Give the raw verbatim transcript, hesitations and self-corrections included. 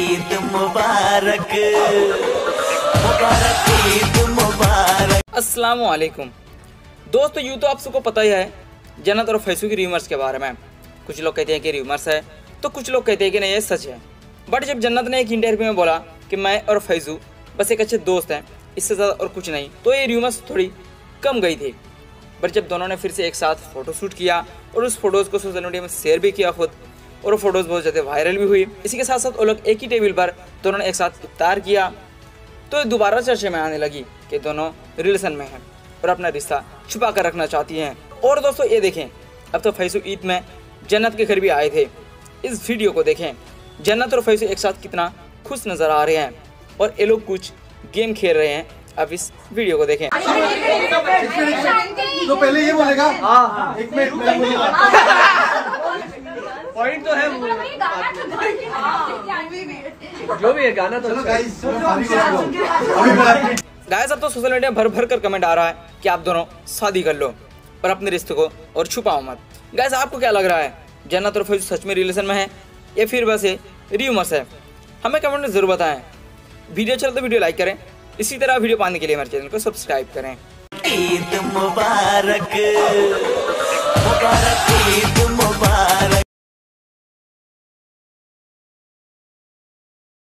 ईद मुबारक, मुबारक ईद मुबारक। अस्सलामु अलैकुम दोस्तों, यूँ तो आप सबको पता ही है जन्नत और फैजू की र्यूमर्स के बारे में। कुछ लोग कहते हैं कि र्यूमर्स है तो कुछ लोग कहते हैं कि नहीं ये सच है। बट जब जन्नत ने एक इंटरव्यू में बोला कि मैं और फैजू बस एक अच्छे दोस्त हैं, इससे ज़्यादा और कुछ नहीं, तो ये र्यूमर्स थोड़ी कम गई थी। बट जब दोनों ने फिर से एक साथ फ़ोटो शूट किया और उस फोटोज़ को सोशल मीडिया में शेयर भी किया खुद, और वो फोटोज़ बहुत ज़्यादा वायरल भी हुई। इसी के साथ साथ वो लोग एक ही टेबल पर दोनों ने एक साथ इफ्तार किया, तो दोबारा चर्चे में आने लगी कि दोनों रिलेशन में हैं और अपना रिश्ता छुपा कर रखना चाहती हैं। और दोस्तों ये देखें, अब तो फैजू ईद में जन्नत के घर भी आए थे। इस वीडियो को देखें, जन्नत और फैजू एक साथ कितना खुश नज़र आ रहे हैं और ये लोग कुछ गेम खेल रहे हैं। अब इस वीडियो को देखें। तो पहले ये बोलेगा हाँ एक मिनट पॉइंट तो है जो भी है गाना तो गाइस गाइस अब तो सोशल मीडिया भर भर कर कमेंट आ रहा है कि आप दोनों शादी कर लो और अपने रिश्ते को और छुपाओ मत। गाइस आपको क्या लग रहा है, जन्नत और फैजू सच में रिलेशन में है या फिर बस ये र्यूमर्स है? हमें कमेंट में जरूर बताएं। वीडियो चले तो वीडियो लाइक करें, इसी तरह वीडियो पाने के लिए हमारे चैनल को सब्सक्राइब करें। ईद मुबारक, मुबारक ईद